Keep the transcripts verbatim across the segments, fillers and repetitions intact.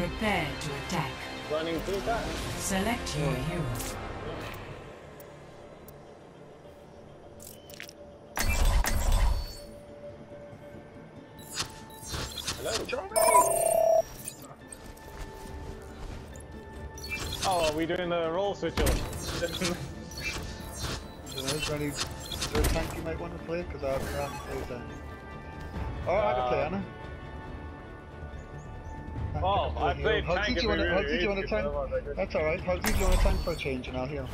Prepare to attack. Running through that. Select your hero. Hello, Charlie. Oh, are we doing the roll switch on? I don't know, is there, any, is there a tank you might want to play? Because I haven't played them. Oh, I can play Anna. Oh, I played How tank. did you want to really How did you want to tank? That's alright. How did you want to tank for a change and I'll heal?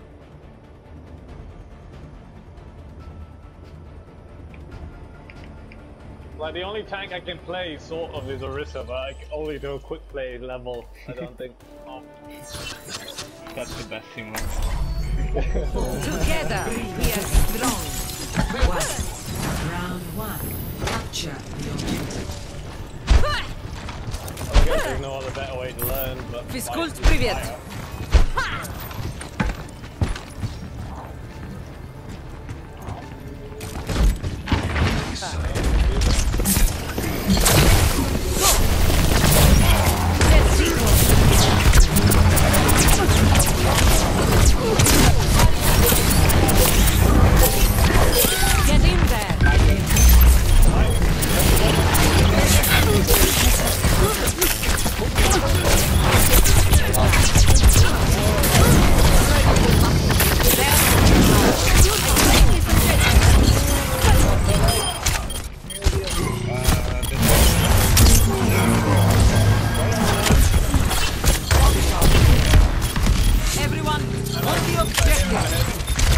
Like the only tank I can play sort of is Orisa, but I can only do a quick play level. I don't think. Oh. That's the best team. Together we are strong. One. Round one. Capture the objective. I guess there's no other better way to learn, but. Физкульт, привет. Get in there. Everyone, hold the objective.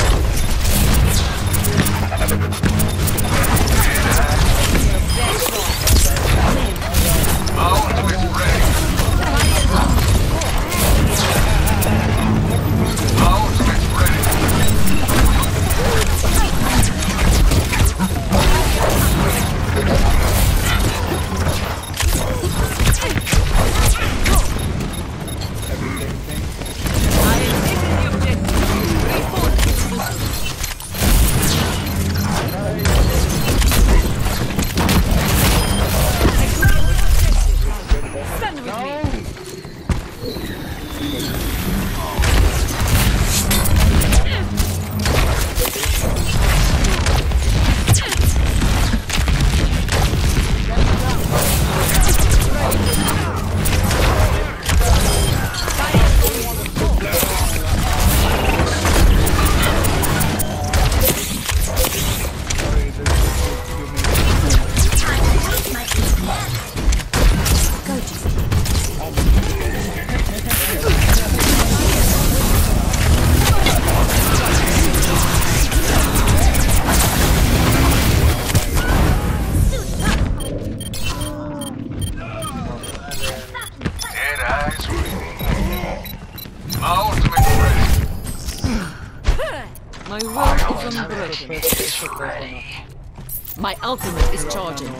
My will is unbroken. My ultimate is charging.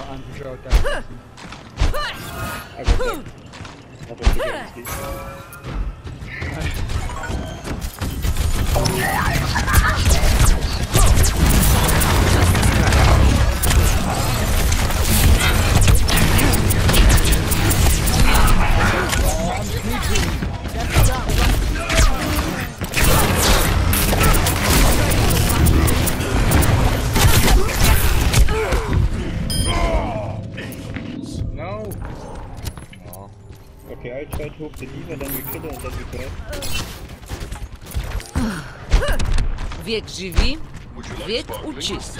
Okay, I try to hook the lever, then we kill her and then we grab. Век живи, век учись.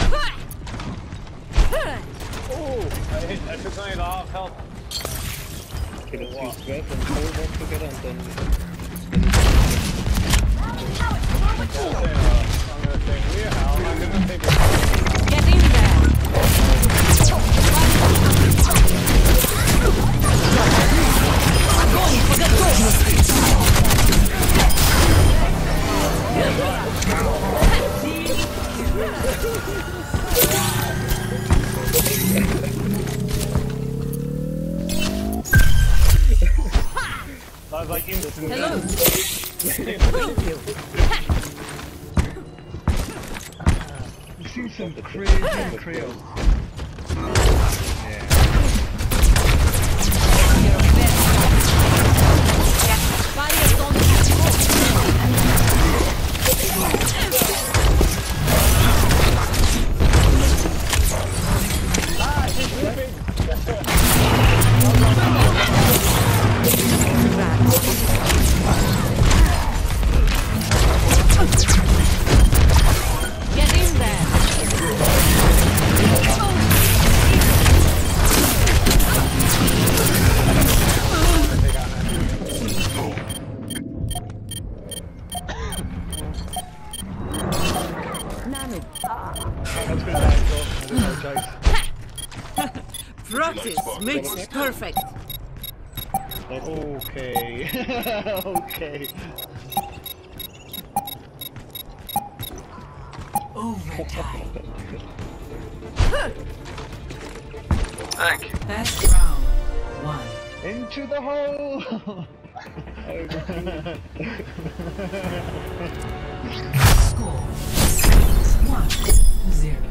Oh, I hit. I took only the half health. Okay, let's use grab and pull work together and then. I'm gonna take rear health. I'm gonna take it. Get in there. Огонь по готовности. I was like instant. Hello. You see some crazy Creole. Yeah. Practice makes perfect. Okay. Okay. Overtime. Thank you. Best round. One. Into the hole! Score. One. Zero.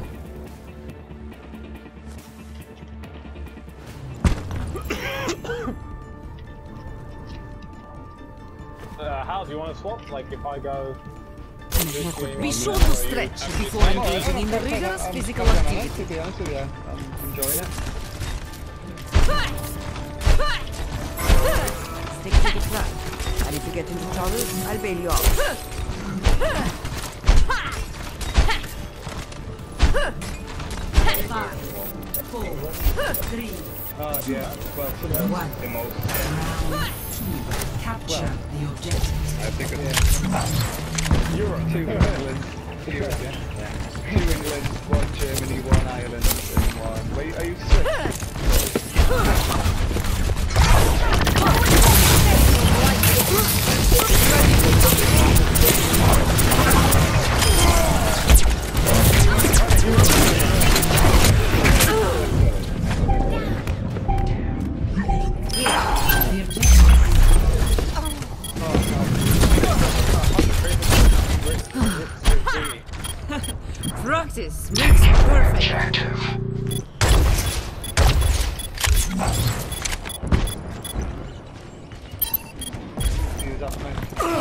Uh, how do you want to swap? Like if I go. This game Be on sure this, to or you- stretch before engaging in the rigorous I'm physical quite activity. nice, to be honest with you. I'm enjoying it. Stick to the plan. And if you get into trouble, I'll bail you out. Five, four, three, Oh yeah, well, sometimes one. The most. Round two. Capture the objective. I think it's Europe, two England, two, yeah. two England, one Germany, one Ireland, and one. Wait, are you sick? Practice makes perfect. Use that, mate.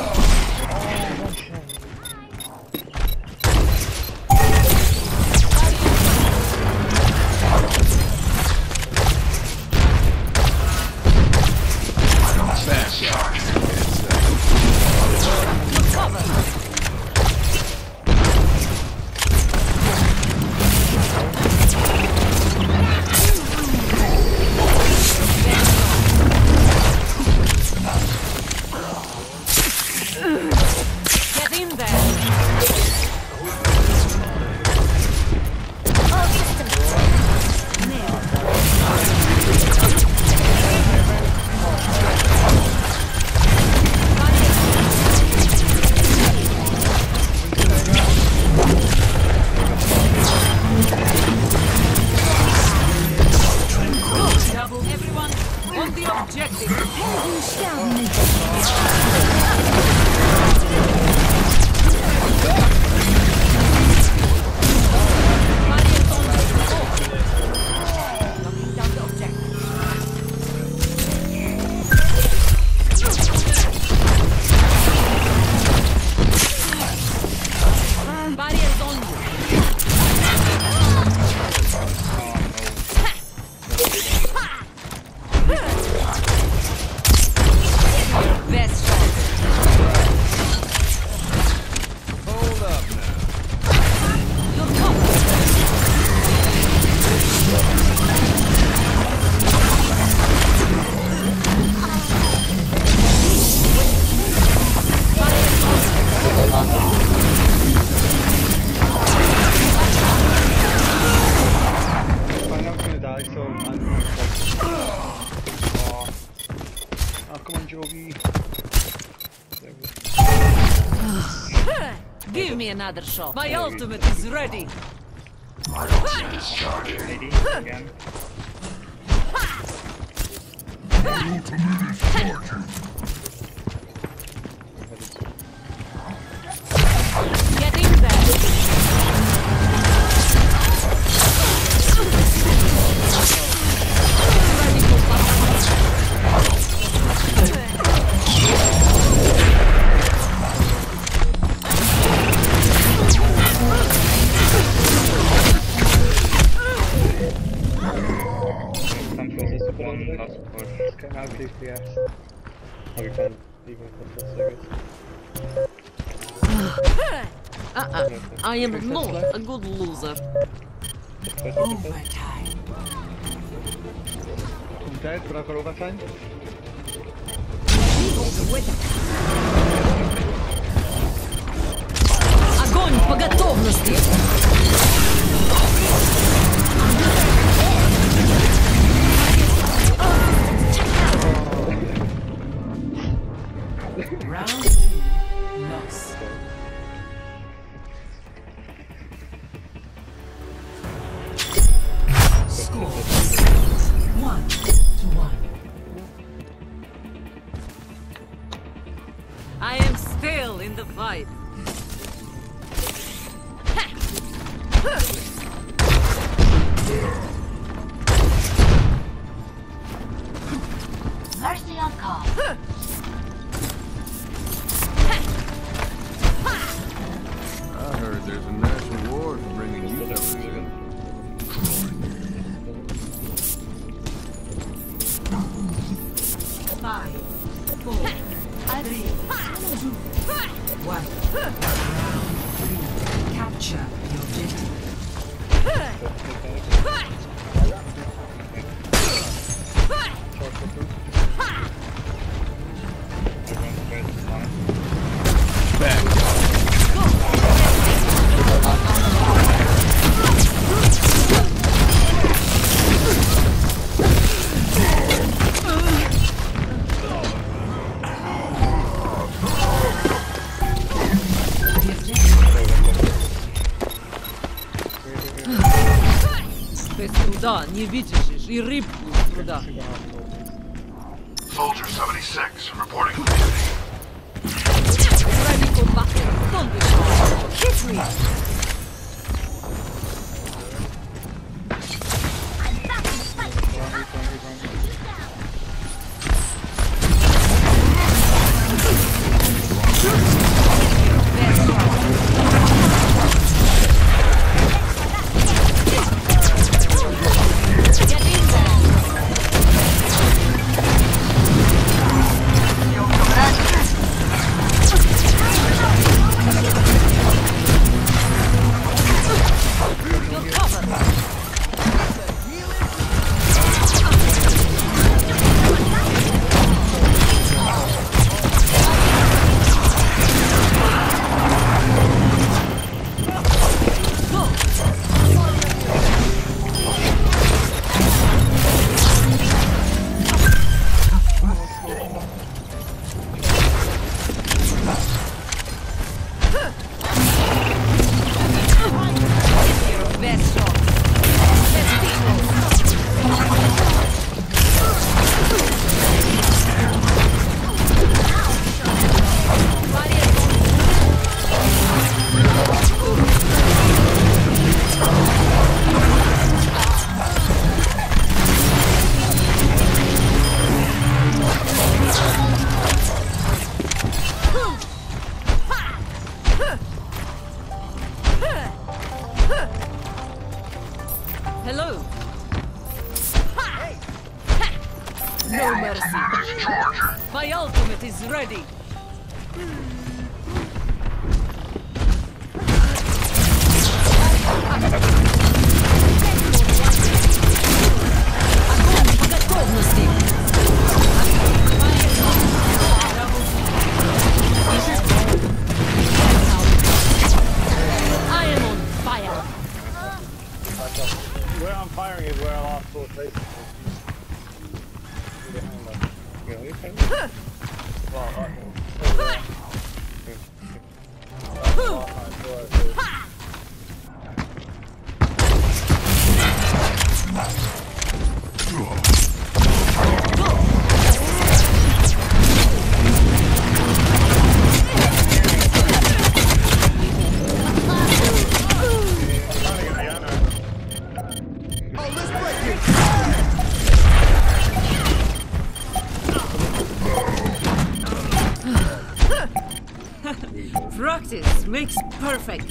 Get in there. Double everyone on the objective. Knocking down the objective. Barriers on you. Best shot. Hold up now. You're top. I'm not gonna die, so I'm not oh. oh, come on, Jovi. Give me another shot. My ultimate is ready. lady again. Get in there. Ready for Some forces one last push. Can I D P S? Oh, we can even put this, I guess. Uh-uh. I am not a good loser. Overtime. I'm dead, but I've got overtime. Огонь по готовности! two, one. Round three. Capture the objective. Без труда не видишь и рыбку из труда. Soldier seventy-six, reporting for duty. Ready for battle. Thunderstorm. Hit me. Hello. No mercy. My ultimate is ready. I am on fire. Where I'm firing is where I lost both places. Well, uh, Practice makes perfect.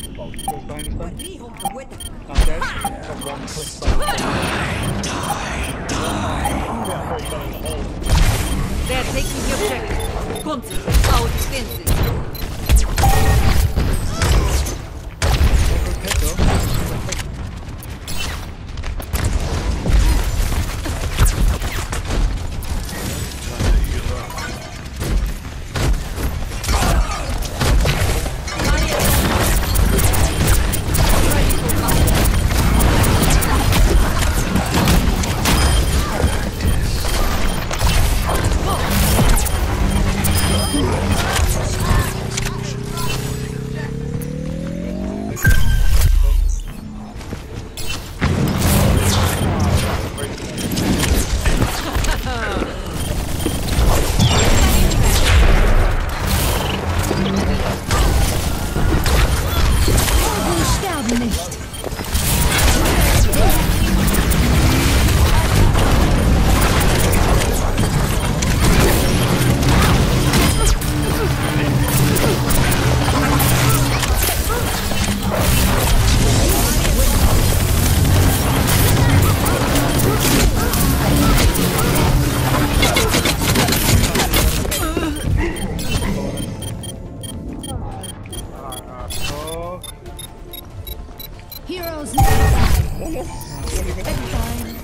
They're taking the objective. Concentrate our defenses.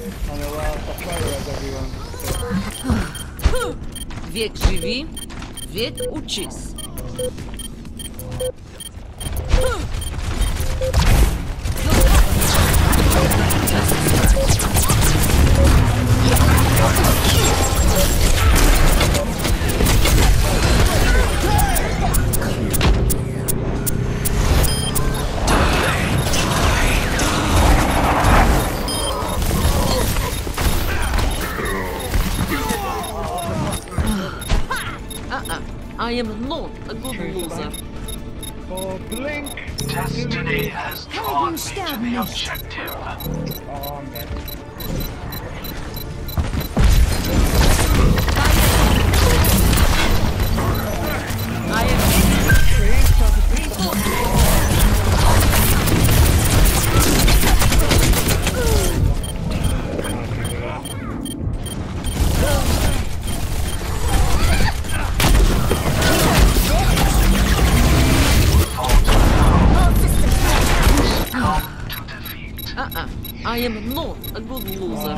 I know, well, I try to res everyone. Век живи, век учись. Uh-uh. I am not a good loser. Oh, blink! Destiny has drawn me to the objective. Oh, I'm dead. I am Uh-uh. I am not a good loser.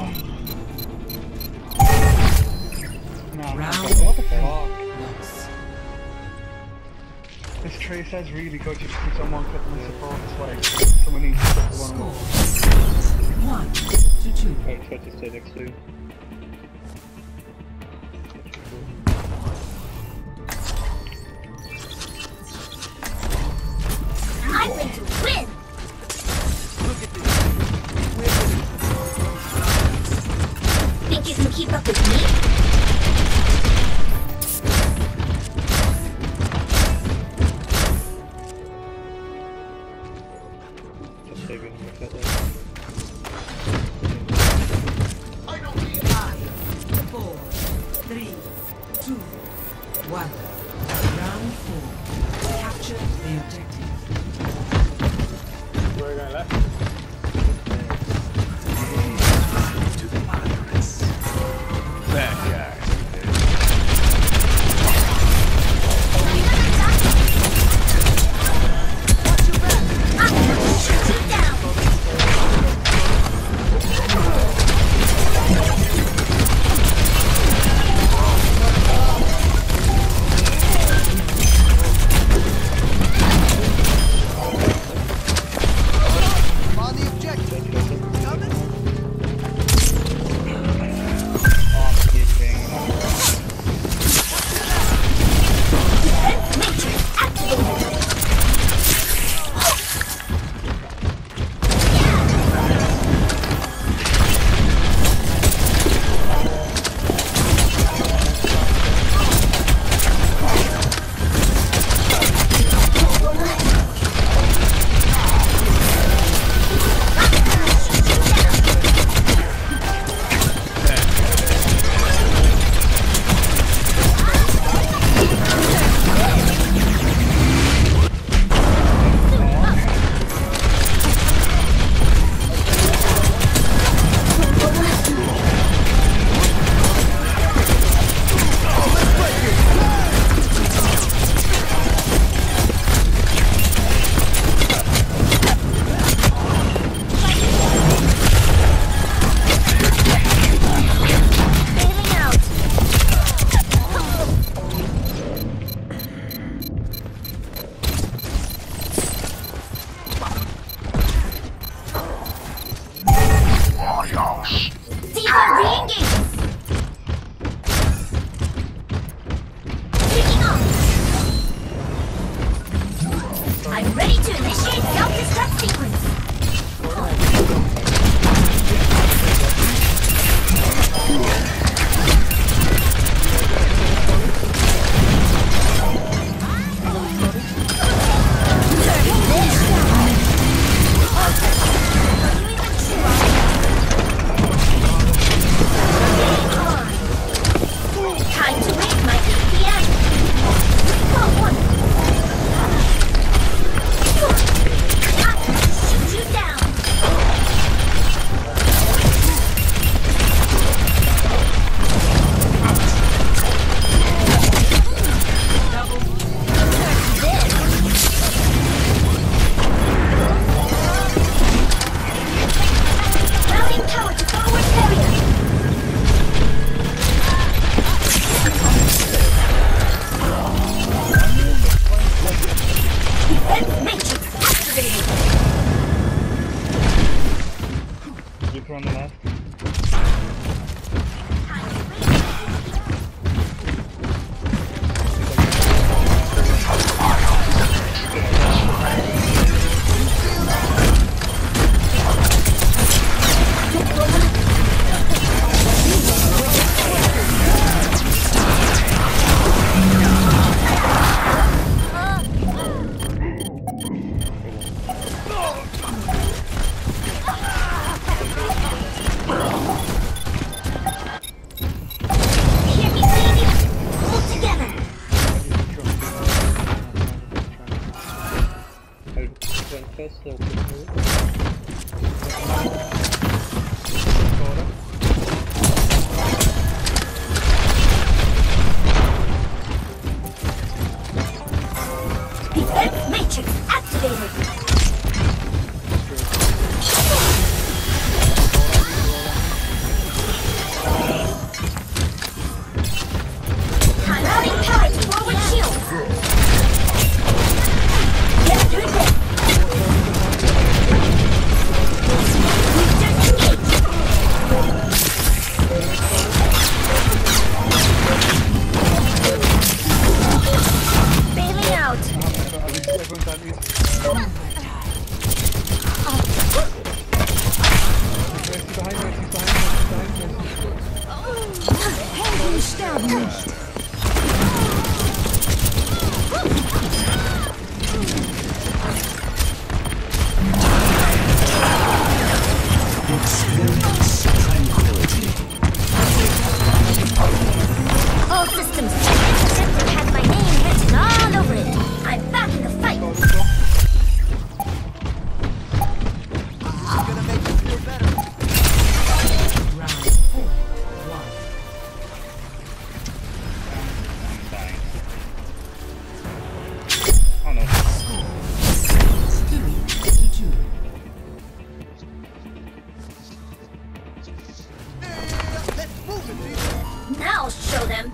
No, Round what the fuck? loss. This trace is really good just because someone couldn't support this way. Someone needs to put the one Score on. one to two. I try to stay next to you. I'm going to win! Think you can keep up with me? Just saving my feather. Five, four, three, two, one. Round four. Capture the objective. Where are you going left? To the pirates. Helden sterben nicht. All systems check. Scepter has my name written all over it. I'm back in the fight. Now I'll show them.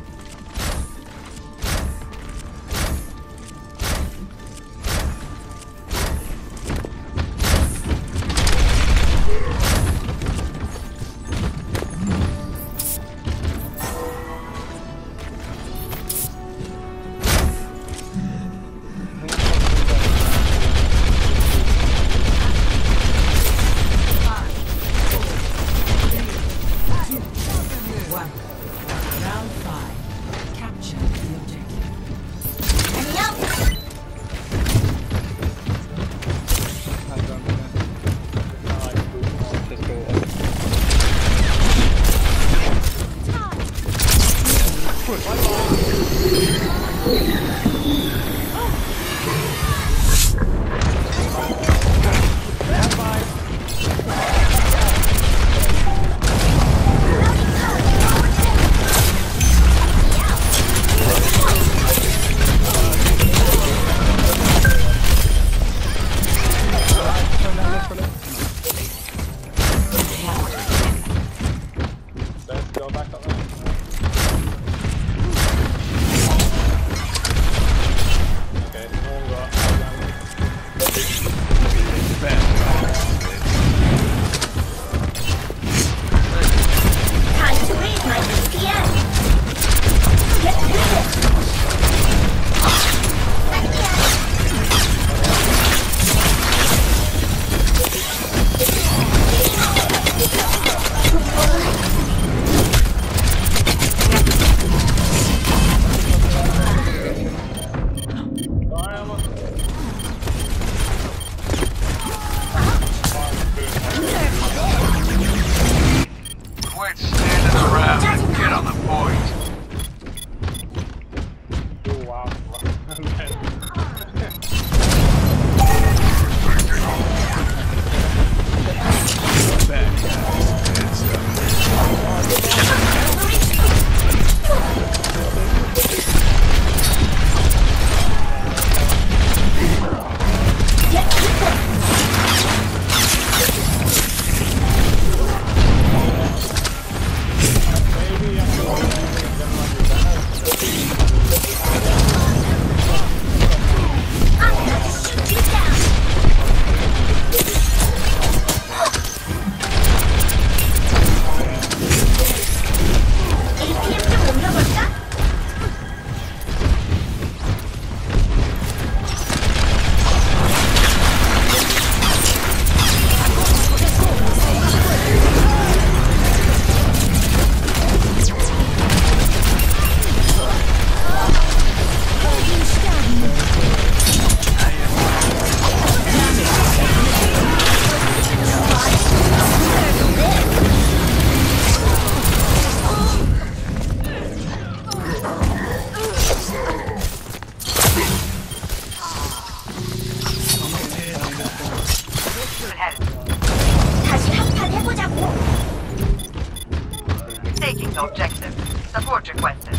Objective. Support requested.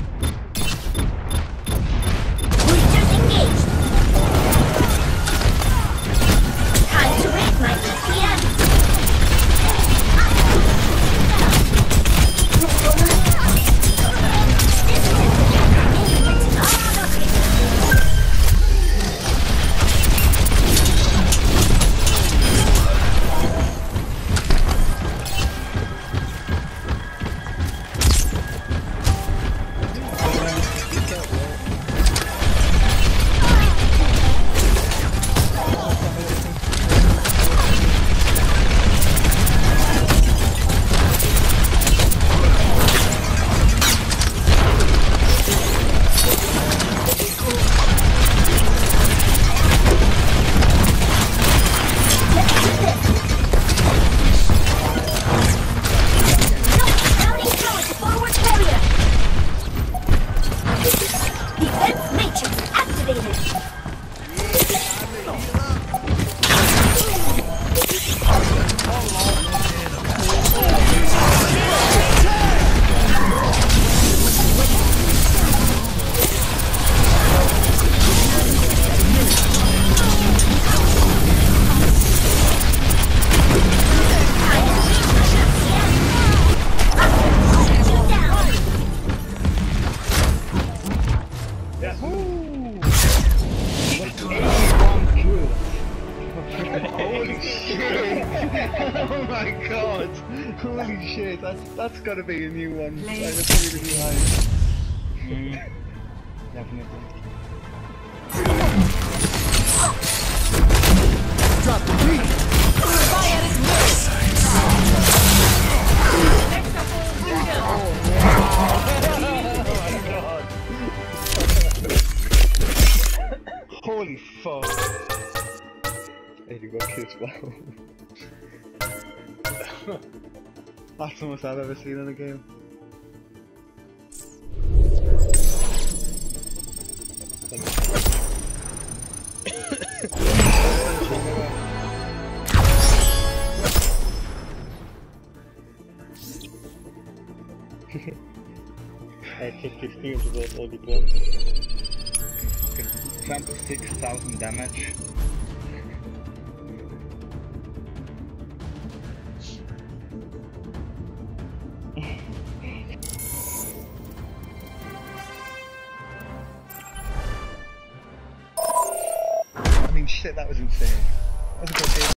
Boosters engaged. Time to raise my E P M. Holy shit, that's, that's gotta be a new one. Play. Like, that's really, really nice. Mm. Definitely. Drop the beat. Fire is moved. Holy fuck. eighty-one kills, wow. That's the most I've ever seen in a game. I took fifteen to go all the bombs. twenty-six thousand damage. I mean, shit, that was insane. That was a good game.